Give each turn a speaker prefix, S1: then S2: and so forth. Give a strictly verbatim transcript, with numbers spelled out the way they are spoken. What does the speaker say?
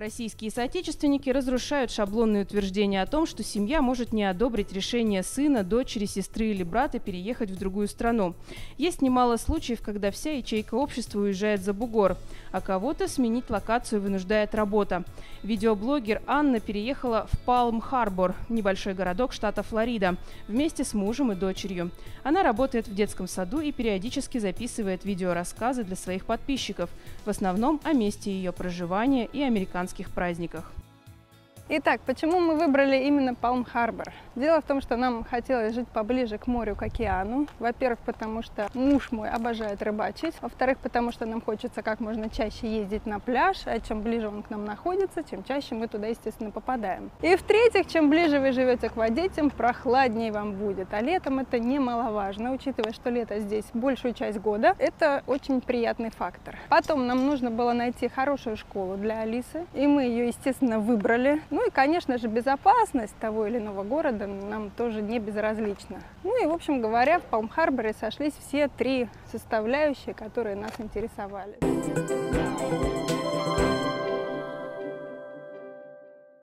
S1: Российские соотечественники разрушают шаблонные утверждения о том, что семья может не одобрить решение сына, дочери, сестры или брата переехать в другую страну. Есть немало случаев, когда вся ячейка общества уезжает за бугор, а кого-то сменить локацию вынуждает работа. Видеоблогер Анна переехала в Палм-Харбор, небольшой городок штата Флорида, вместе с мужем и дочерью. Она работает в детском саду и периодически записывает видеорассказы для своих подписчиков, в основном о месте ее проживания и американских праздниках.
S2: Итак, почему мы выбрали именно Палм-Харбор? Дело в том, что нам хотелось жить поближе к морю, к океану. Во-первых, потому что муж мой обожает рыбачить. Во-вторых, потому что нам хочется как можно чаще ездить на пляж. А чем ближе он к нам находится, тем чаще мы туда, естественно, попадаем. И в-третьих, чем ближе вы живете к воде, тем прохладнее вам будет. А летом это немаловажно, учитывая, что лето здесь большую часть года. Это очень приятный фактор. Потом нам нужно было найти хорошую школу для Алисы. И мы ее, естественно, выбрали. Ну и, конечно же, безопасность того или иного города нам тоже не безразлична. Ну и, в общем говоря, в Палм-Харборе сошлись все три составляющие, которые нас интересовали.